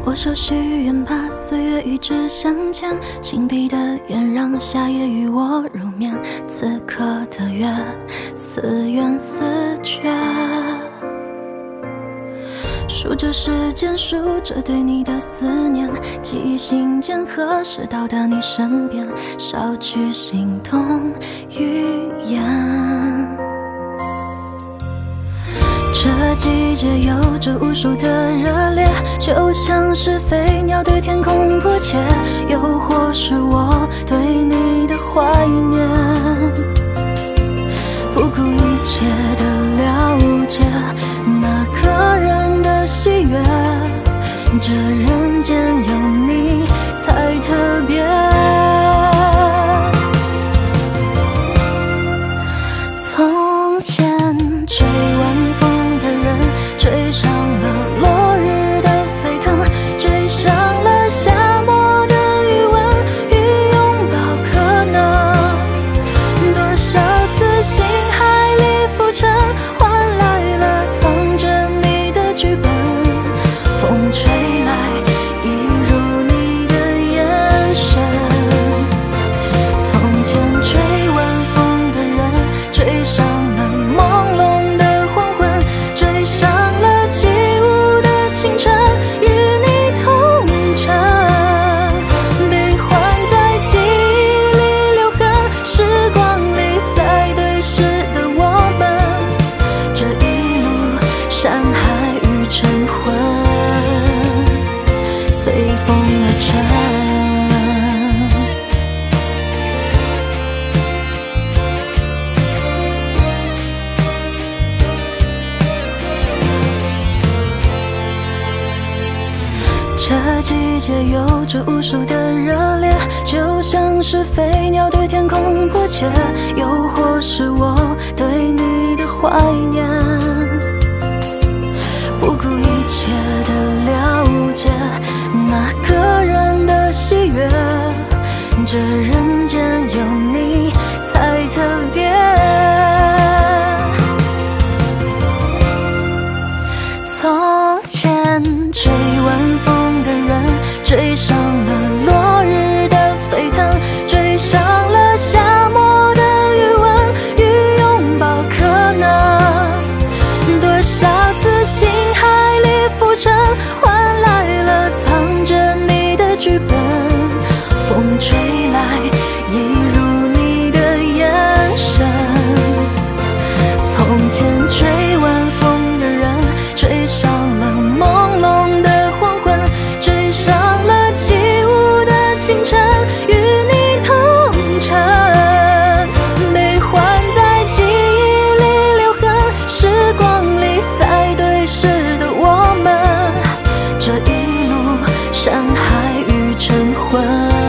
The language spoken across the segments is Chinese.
握手许愿，怕岁月与之相欠，紧闭的眼让夏夜与我入眠，此刻的月似圆似缺，数着时间，数着对你的思念，记忆信件何时到达你身边，少去心痛语言。这季节有着无数的热烈，就像是飞鸟对天空迫切，又或是我对你的怀念，不顾一切的了解那个人的喜悦，这人间有你才特别。从前追晚风的人，追上了落日的沸腾，追上了夏末的余温与拥抱，可能多少次心海里浮沉，换来了藏着你的剧本，风吹来一如你的眼神。从前追晚风的人，追上了朦胧的黄昏，追上了起舞的清晨，与你同乘，悲欢在记忆里留痕，时光里在对视的我们，这一路山海与晨昏，随风而沉。这季节有着无数的热烈，就像是飞鸟对天空迫切，又或是我对你的怀念，不顾一切的了解那个人的喜悦，这人间有你才特别。从前追晚风的人，追上了落日的沸腾，追上了夏末的余温与拥抱，可能多少次心海里浮沉，换来了藏着你的剧本，风吹来一如你的眼神。从前追晚风的人，追上了朦胧的黄昏，追上了起舞的清晨，与你同乘，悲欢在记忆里留痕，时光里在对视的我们，这一路山海与晨昏，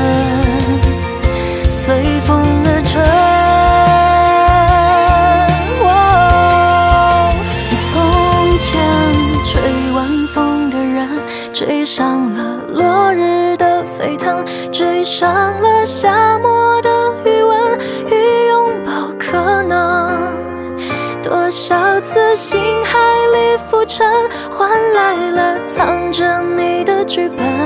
随风而沉。从前追晚风的人，追上了落日的沸腾，追上了夏末的余温与拥抱，可能多少次心海里浮沉，换来了藏着你的剧本，